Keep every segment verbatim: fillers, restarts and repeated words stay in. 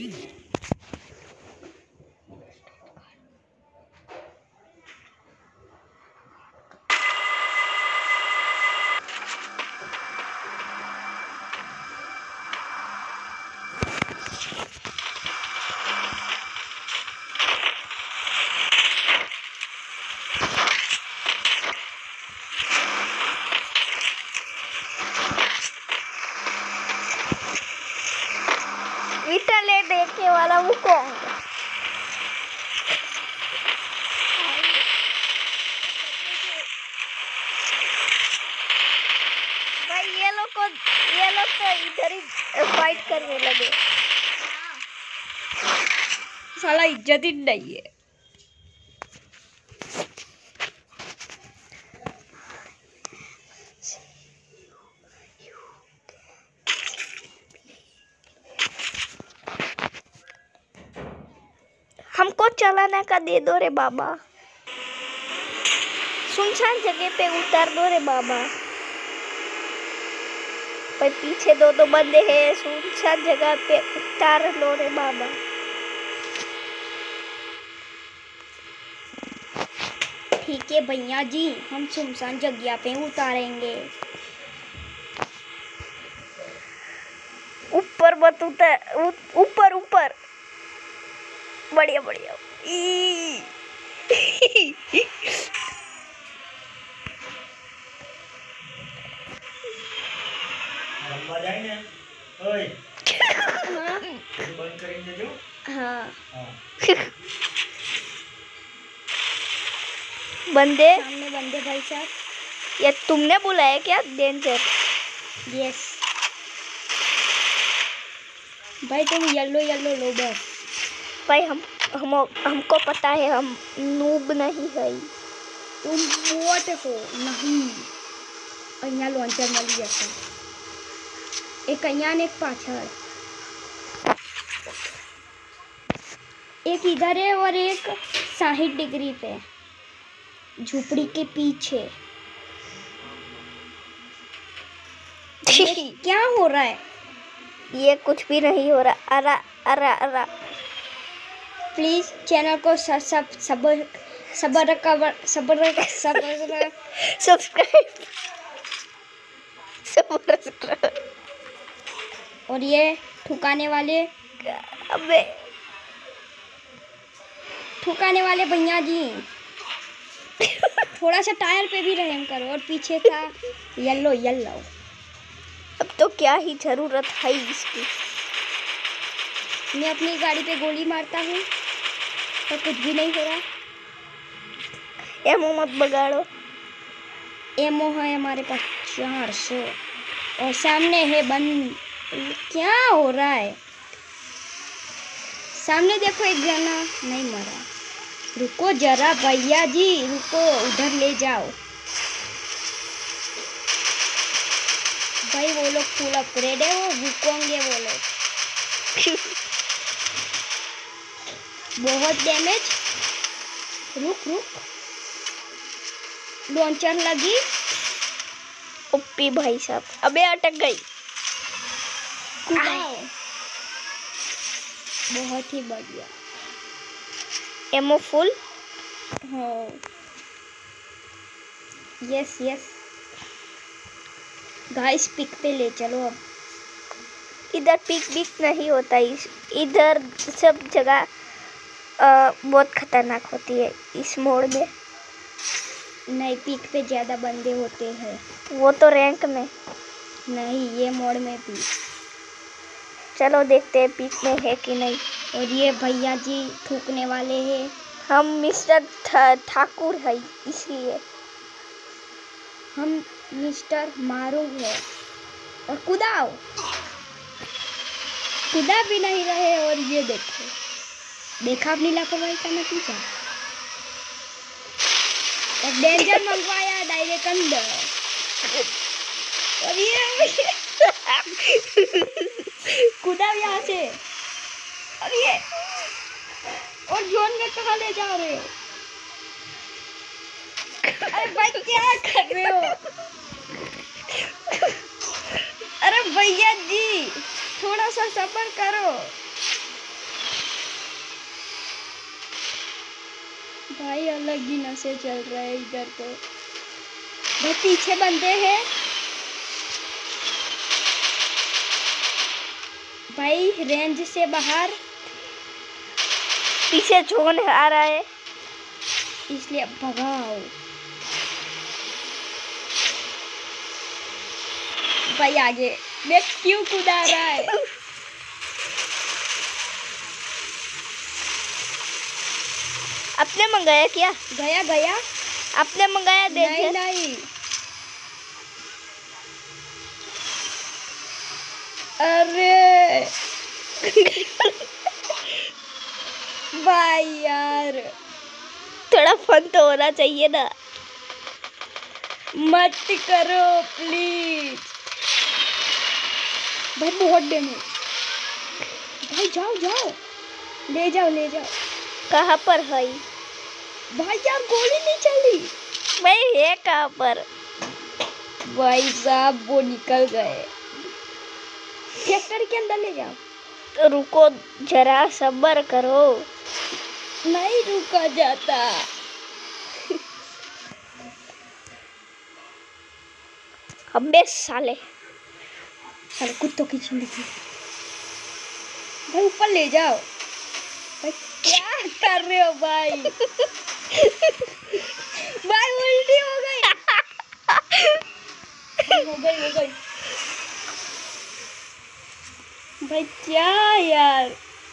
ले देखने वाला वो कौन है? भाई ये लोग को ये लोग तो इधर ही फाइट करने लगे। साला इज्जत ही नहीं है। हमको चलाने का दे दो रे बाबा। सुनसान जगह पे उतार दो रे बाबा। भाई पीछे दो दो बंदे हैं, सुनसान जगह पे उतार लो रे बाबा। ठीक है भैया जी, हम सुनसान जगह पे उतारेंगे। ऊपर मत उतर, ऊपर ऊपर। बढ़िया बढ़िया। ओए हाँ बंद करेंगे जो हाँ बंदे सामने बंदे भाई साहब। ये तुमने बुलाया क्या? डेंजर। यस भाई तुम येलो येलो लो बस। भाई हम हम हमको पता है हम नूब नहीं है। तुम वोट हो नहीं। અહીંયા લોન્ચર મળી જશે। एक અહીંયા ने एक पाछड़। एक इधर है और एक साठ डिग्री पे झुपड़ी के पीछे। क्या हो रहा है? ये कुछ भी नहीं हो रहा। अरा अरा अरा प्लीज चैनल को सब सब सबर सबर कवर सबर सबर सब्सक्राइब सब्सक्राइब। और ये ठुकाने वाले अबे ठुकाने वाले भैया जी थोड़ा सा टायर पे भी रहम करो। और पीछे था येलो येलो। अब तो क्या ही जरूरत है इसकी। मैं अपनी गाड़ी पे गोली मारता हूँ तो कुछ भी नहीं हो रहा। एमो मत बगाड़ो। एमो है हमारे पास चार सौ और सामने है बंद। क्या हो रहा है? सामने देखो एक जना नहीं मरा। रुको जरा भैया जी रुको, उधर ले जाओ। भाई वो लोग फुल अपग्रेड है, वो रुकोंगे वो लोग। बहुत डैमेज। रुक रुक लॉन्चर लगी। ओपी भाई साहब। अबे अटक गई। बहुत ही बढ़िया। एमो फुल। हाँ यस यस गाइस पिक पे ले चलो। अब इधर पिक बिक नहीं होता। इधर सब जगह बहुत खतरनाक होती है। इस मोड में नहीं, पिक पे ज़्यादा बंदे होते हैं। वो तो रैंक में नहीं, ये मोड में भी। चलो देखते हैं पिक में है कि नहीं। और ये भैया जी ठूकने वाले हैं। हम मिस्टर ठाकुर है इसलिए हम मिस्टर मारू है। और कूदाओ, कूदा भी नहीं रहे। और ये देखो, देखा अपनी लापरवाही का नतीजा। और डेंजर मंगवाया डायरेक्ट अंदर। और ये कूदा यहाँ से। और ये और जोन में कहाँ ले जा रहे हो? अरे भाई क्या कर रहे हो? अरे भैया जी थोड़ा सा सब्र करो। भाई अलग ही नशे चल रहा है इधर तो। भाई पीछे बंदे हैं भाई, रेंज से बाहर। पीछे जोन आ रहा है इसलिए भगाओ। भाई आगे देख क्यों कूदा रहा है। आपने मंगाया क्या? गया गया आपने मंगाया? देख नहीं नहीं। अरे भाई यार थोड़ा फन तो होना चाहिए ना। मत करो प्लीज। भाई बहुत डैमेज। भाई जाओ जाओ, ले जाओ ले जाओ। कहाँ पर है भाई यार गोली नहीं चली। भाई? है कहाँ पर? भाई साहब वो निकल गए। फैक्ट्री के अंदर ले जाओ। तो रुको जरा, सब्र करो। नहीं रुका जाता। अबे साले, साले कुत्तों की जिंदगी। भाई ऊपर ले जाओ। भाई क्या कर रहे हो भाई? भाई उल्टी हो गई। हो गई हो गई। भाई क्या यार,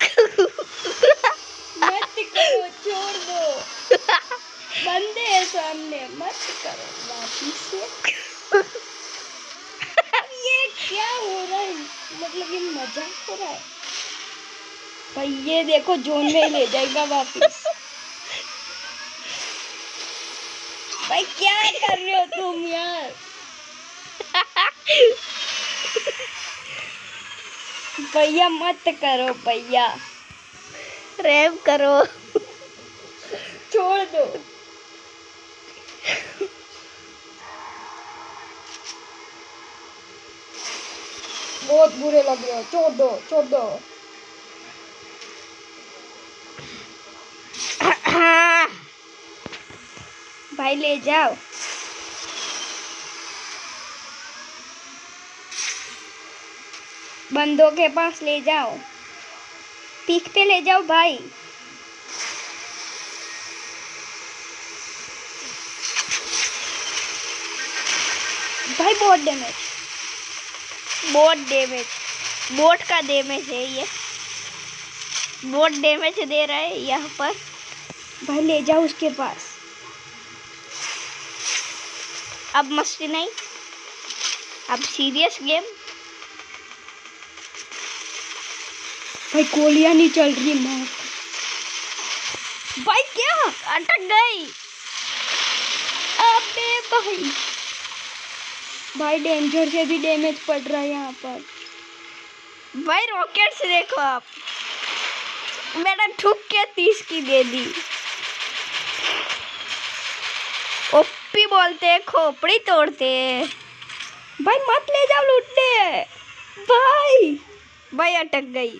मत करो, छोड़ दो। बंदे हैं सामने, मत करो वापिस से। अब ये क्या हो रहा है? मतलब ये मजाक हो रहा है? भाई ये देखो जोन में ले जाएगा वापिस। भाई क्या कर रहे हो तुम यार? भैया मत करो भैया, रैम करो। छोड़ दो। बहुत बुरे लग रहे हो, छोड़ दो छोड़ दो। भाई ले जाओ। बंदों के पास ले जाओ, पीक पे ले जाओ भाई। भाई बहुत डैमेज, बहुत डैमेज, बोट का डैमेज है ये। बहुत डैमेज दे रहा है यहाँ पर। भाई ले जाओ उसके पास। अब मस्ती नहीं, अब सीरियस गेम। भाई गोलियां नहीं चल रही माँ। भाई क्या अटक गई। अबे भाई, भाई डेंजर से भी डैमेज पड़ रहा है यहाँ पर। भाई रॉकेट से देखो आप, मैंने ठुक के तीस की दे दी। ओपी बोलते हैं, खोपड़ी तोड़ते हैं। भाई मत ले जाओ लूटने। भाई भाई अटक गई।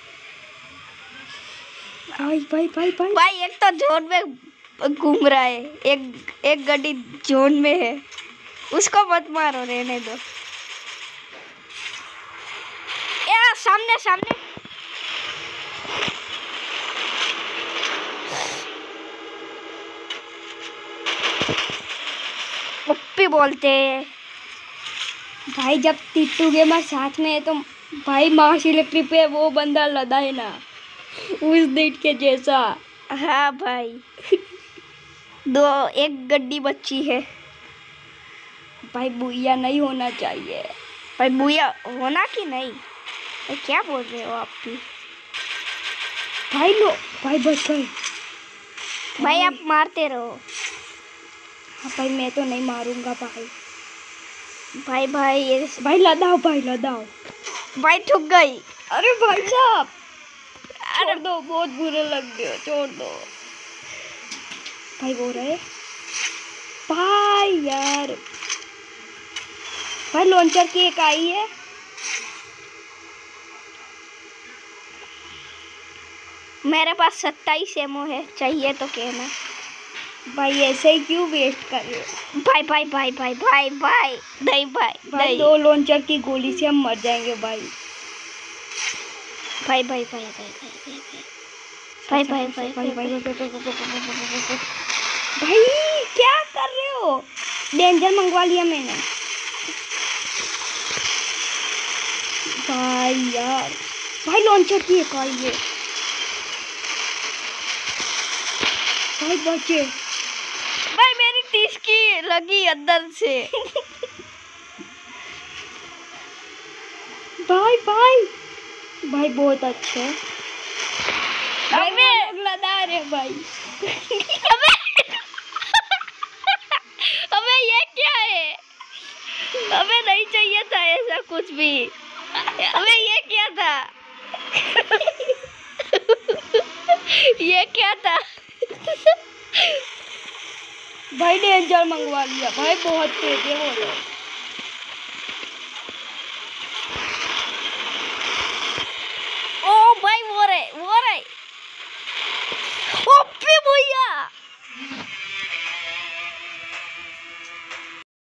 भाई भाई भाई भाई भाई एक तो जोन में घूम रहा है, एक एक गाड़ी जोन में है, उसको मत मारो, रहने दो। या सामने सामने। ओपी बोलते हैं। भाई जब टिट्टू गेमर साथ में है तो भाई मार्स इलेक्ट्रिक पे वो बंदा लदा है ना, उस डेट के जैसा। हाँ भाई। दो एक गड्डी बच्ची है। भाई बुइया नहीं होना चाहिए। भाई बुया होना कि नहीं? भाई क्या बोल रहे हो आप भी? भाई लो, भाई बच गए। भाई आप मारते रहो। हाँ भाई मैं तो नहीं मारूंगा भाई। भाई भाई ये भाई लदाओ, भाई लदाओ। भाई ठुक गई। अरे भाई साहब छोड़ दो, बहुत बुरे लग गए, छोड़ दो। भाई बोल रहे भाई यार। भाई लॉन्चर की एक आई है। मेरे पास सत्ताईस एमओ है, चाहिए तो कहना। भाई ऐसे ही क्यों वेस्ट कर रहे हो? भाई भाई भाई भाई भाई भाई नहीं भाई भाई नहीं दो लॉन्चर की गोली से हम मर जाएंगे भाई। भाई भाई भाई भाई भाई भाई भाई भाई भाई भाई भाई भाई भाई क्या कर रहे हो? डेंजर मंगवा लिया मैंने। भाई यार भाई लॉन्चर की एक आई है भाई। बचे भाई मेरी तीस की लगी अंदर से। भाई भाई भाई बहुत अच्छे है भाई। अबे लोग लदा रहे भाई। अबे अबे ये क्या है? अबे नहीं चाहिए था ऐसा कुछ भी। अबे ये क्या था? ये क्या था? भाई डेंजर मंगवा लिया भाई। बहुत तेज है वो लोग।